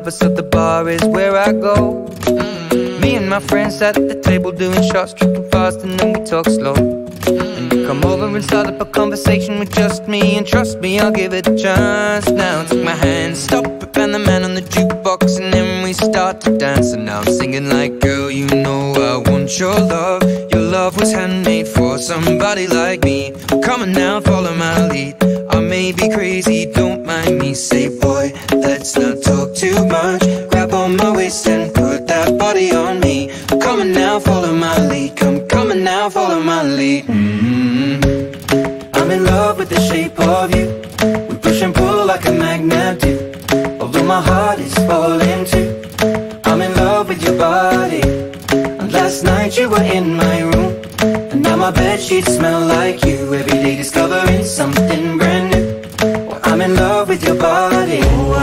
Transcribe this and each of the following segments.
lover, so the bar is where I go. Me and my friends at the table doing shots, tripping fast, and then we talk slow. And you come over and start up a conversation with just me, and trust me, I'll give it a chance. Now take my hand, stop it, and the man on the jukebox, and then we start to dance. And now I'm singing like, girl, you know I want your love. Your love was handmade for somebody like me. Come on now, follow my lead. I may be crazy, don't mind me. Say, boy, let's not talk too much. Grab on my waist and put that body on me. Come on now, follow my lead. Come on now, follow my lead. I'm in love with the shape of you. We push and pull like a magnet do. Although my heart is falling too. I'm in love with your body. And last night you were in my room, and now my bedsheets smell like you. Every day discovering something brand new. Well, I'm in love with your body.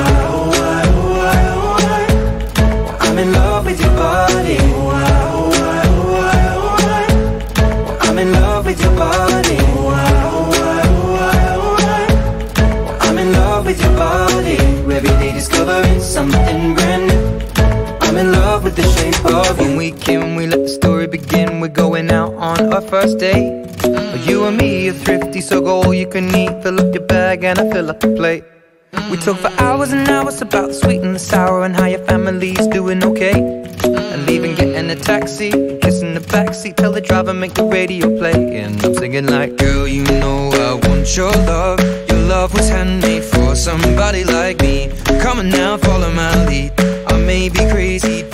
I'm in love with your body. I'm in love with your body. I'm in love with your body. Every day discovering something brand new. I'm in love with the shape of you. When we came, we let the story begin. We're going out on our first date. You and me are thrifty, so go all you can eat. Fill up your bag and I fill up the plate. We talk for hours and hours about the sweet and the sour, and how your family's doing okay. And leaving, getting a taxi, kissing the backseat, tell the driver make the radio play. And I'm singing like, girl, you know I want your love. Your love was handmade for somebody like me. Come on now, follow my lead. I may be crazy,